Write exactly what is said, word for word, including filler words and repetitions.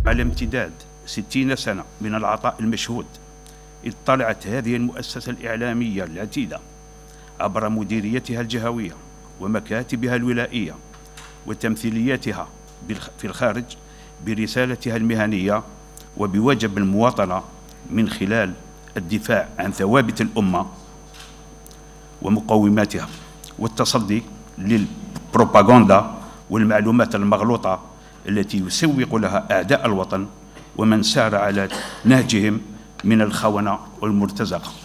على امتداد ستين سنة من العطاء المشهود، اطلعت هذه المؤسسة الإعلامية العتيدة عبر مديريتها الجهوية ومكاتبها الولائية وتمثيلياتها في الخارج برسالتها المهنية وبواجب المواطنة من خلال الدفاع عن ثوابت الأمة ومقوماتها والتصدي للبروباغندا والمعلومات المغلوطة التي يسوق لها أعداء الوطن ومن سار على نهجهم من الخونة والمرتزقة.